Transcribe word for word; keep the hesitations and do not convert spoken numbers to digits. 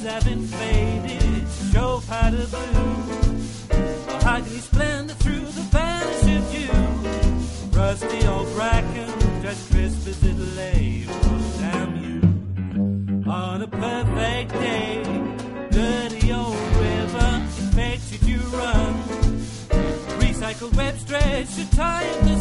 haven't faded, show powder blue. Mahogany splendor through the vanish of dew. Rusty old bracken, just crisp as it lay. Oh, damn you. On a perfect day, dirty old river makes you to run. Recycled web stretch to tie up the